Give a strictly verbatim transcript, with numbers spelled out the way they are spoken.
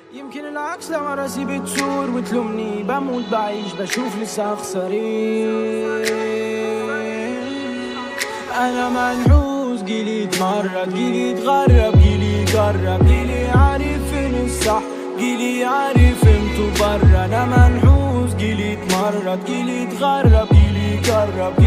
يمكن العكس لما راسي بتثور وتلومني، بموت بعيش بشوف لسه خسرين. انا منحوس جيلي اتمرد، جيلي اتغرب، جيلي يجرب، جيلي عارف فين الصح، جيلي عارف انتو برا. انا منحوس جيلي اتمرد، جيلي اتغرب، جيلي يجرب.